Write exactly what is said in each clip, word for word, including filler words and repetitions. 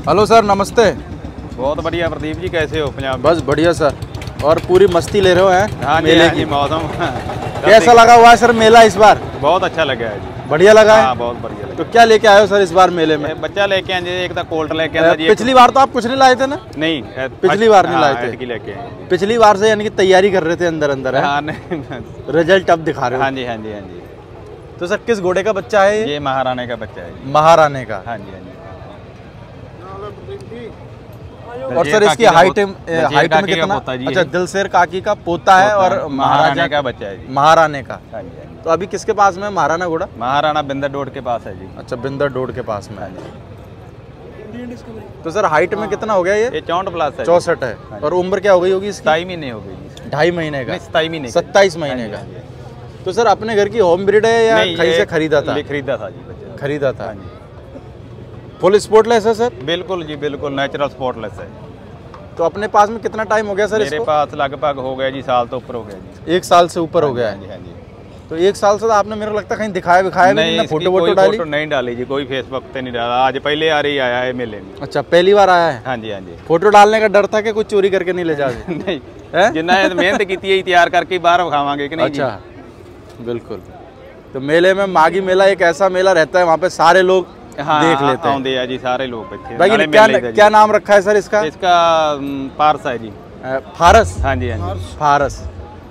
Hello sir, नमस्ते। बहुत बढ़िया प्रदीप जी, कैसे हो? पंजाब बस बढ़िया सर। और पूरी मस्ती ले रहे हो हैं? हाँ मेले जी, की मौसम कैसा लगा हुआ है सर मेला इस बार? बहुत अच्छा लगा है जी। बढ़िया लगा है? हाँ, बहुत बढ़िया लगा। तो क्या लेके आए हो सर इस बार मेले में? बच्चा लेके आए, एक था कोल्ट लेके आया जी। पिछली बार तो आप कुछ नहीं लाए थे ना? नहीं, पिछली बार नहीं लाए थे। लेके पिछली बार से यानी कि तैयारी कर रहे थे अंदर अंदर है? हाँ, नहीं रिजल्ट अब दिखा रहे हो? हाँ जी, हाँ जी, हाँ जी। तो सर किस घोड़े का बच्चा है? ये महाराणे का बच्चा है। महाराणे का? हाँ जी, हाँ जी। और सर इसकी हाइट हाइट में कितना? अच्छा, दिलशेर काकी का पोता है और महाराजा का बच्चा है जी। महाराणे का। हाँ जी। तो अभी किसके पास में महाराणा घोड़ा? महाराणा बिंदर डोड के पास है जी। अच्छा, बिंदर डोड के पास में है। तो सर हाइट में कितना हो गया ये? ये चौंठ प्लस है, चौसठ है। और उम्र क्या हो गई होगी इसकी? ढाई महीने हो गई। ढाई महीने का? सत्ताईस महीने सत्ताईस महीने का। तो सर अपने घर की होम ब्रीड है या कहीं से खरीदा था? खरीदा था जी। खरीदा था। फुल स्पोर्टलेस है सर? बिल्कुल जी, बिल्कुल नेचुरल स्पोर्टलेस है। तो अपने पास में कितना टाइम हो गया सर मेरे इसको? पास लगभग हो गया जी, साल तो ऊपर हो गया जी। एक साल से ऊपर हो गया है? हाँ जी। तो एक साल से तो आपने मेरे को लगता है कहीं दिखाया दिखाया नहीं, नहीं, फोटो वोटो डाली? फोटो नहीं डाली जी, कोई फेसबुक पे नहीं डाला। आज पहले आ रही आया है मेले में। अच्छा, पहली बार आया है? हाँ जी, हाँ जी। फोटो डालने का डर था कि कुछ चोरी करके नहीं ले जाओगे? नहीं, जिन्ना मेहनत की थी तैयार करके बाहर खावांगे कि नहीं? अच्छा, बिल्कुल। तो मेले में माघी मेला एक ऐसा मेला रहता है, वहाँ पे सारे लोग हाँ, देख लेते हैं। आते हैं जी, सारे लोग बैठे। भाई क्या क्या नाम रखा है सर इसका? इसका पारस है जी। फारस? हाँ जी, हाँ जी, फारस।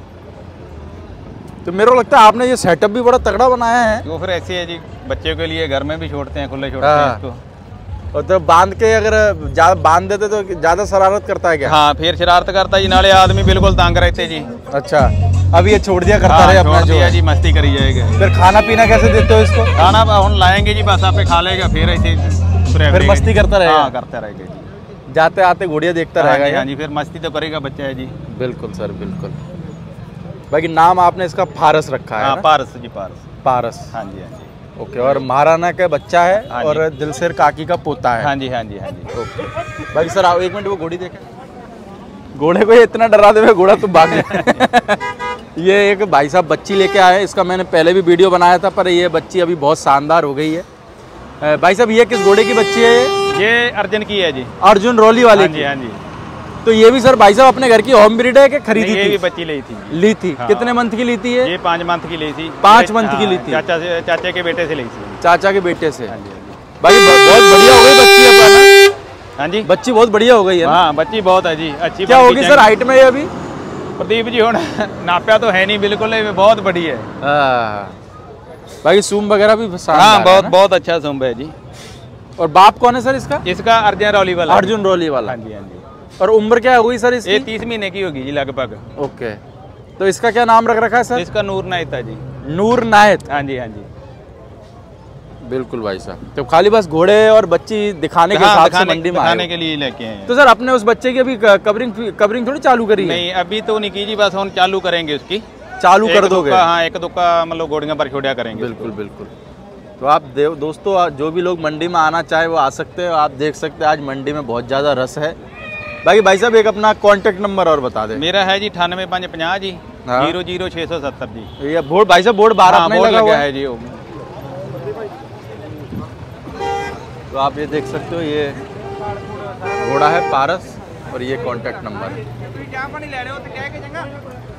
तो मेरे को लगता है आपने ये सेटअप भी बड़ा तगड़ा बनाया है। वो फिर ऐसे है जी, बच्चों के लिए घर में भी छोड़ते हैं, खुले छोड़ते हैं इसको। और तो बांध के अगर ज्यादा बांध देते तो ज्यादा शरारत करता है क्या? हाँ, फिर शरारत करता है जी, नाले आदमी बिल्कुल तंग रहते जी। अच्छा, अब ये छोड़ दिया करता हाँ, रहे अपना जो जी, मस्ती करी जाएगा। फिर खाना पीना कैसे देते हो इसको? खाना हम लाएंगे जी, बस आप खा लेगा, फिर ऐसे फिर मस्ती करता रहेगा? हाँ, करता रहेगा जी। जाते आते घोड़िया देखता रहेगा? हाँ जी, फिर मस्ती तो करेगा बच्चा है जी। बिल्कुल सर, बिल्कुल। बाकी नाम आपने इसका फारस रखा है? हाँ, पारस जी, पारस। पारस, हाँ जी, हाँ जी। ओके। और महाराणा का बच्चा है और दिलशेर काकी का पोता है? हाँ जी, हाँ जी, हाँ जी। ओके। बाकी सर आओ एक मिनट, वो घोड़ी देखें। घोड़े को इतना डरा दे घोड़ा तो भाग गया। ये एक भाई साहब बच्ची लेके आए, इसका मैंने पहले भी वीडियो बनाया था, पर ये बच्ची अभी बहुत शानदार हो गई है। भाई साहब ये किस घोड़े की बच्ची है? ये ये अर्जुन की है जी। अर्जुन रॉली वाली? हाँ जी, हाँ जी। तो ये भी सर भाई साहब अपने घर की होम ब्रीड है कि खरीदी थी? ये भी बच्ची ली थी। ली थी? हाँ। कितने मंथ की ली थी ये? ये पाँच मंथ की ली थी। पाँच मंथ की ली थी? चाचा से, चाचा के बेटे से ली थी। चाचा के बेटे से? हाँ जी, भाई बहुत बढ़िया हो गई बच्ची अपना। हाँ जी, बच्ची बहुत बढ़िया हो गई है। हाँ, बच्ची बहुत है जी, अच्छी। क्या होगी सर हाइट में ये अभी? प्रदीप जी हो नाप्या तो है नहीं, बिल्कुल बहुत बड़ी है। भाई सूम वगैरह भी? हाँ, बहुत बहुत अच्छा सूम है जी। और बाप कौन है सर इसका? इसका अर्जुन रॉली वाला। अर्जुन रॉली वाला? हाँ जी, हाँ जी। और उम्र क्या होगी सर इसकी? ये तीस महीने की होगी जी लगभग। ओके। तो इसका क्या नाम रख रखा है सर? इसका नूर नायत है जी। नूर नायत? हाँ जी, हाँ जी, बिल्कुल भाई साहब। तो खाली बस घोड़े और बच्ची दिखाने के हिसाब से मंडी में दिखाने के लिए लेके हैं। तो सर अपने उस बच्चे की अभी कवरिंग कवरिंग थोड़ी चालू करी है? नहीं, अभी तो नहीं की जी, बस हम चालू करेंगे उसकी। चालू कर दोगे? हाँ, एक दुक्का मतलब घोड़ियों पर छोड़िया करेंगे। बिल्कुल बिल्कुल। तो आप दोस्तों जो भी लोग मंडी में आना चाहे वो आ सकते हैं। आप देख सकते हैं आज मंडी में बहुत ज़्यादा रस है। बाकी भाई साहब एक अपना कांटेक्ट नंबर और बता दें। मेरा है जी अठानवे पाँच पचास जी, जीरो जीरो छः सौ सत्तर जी। ये बोर्ड भाई साहब, बोर्ड बाहर हाँ, लगा हुआ है जी। तो आप ये देख सकते हो, ये घोड़ा है पारस और ये कांटेक्ट नंबर।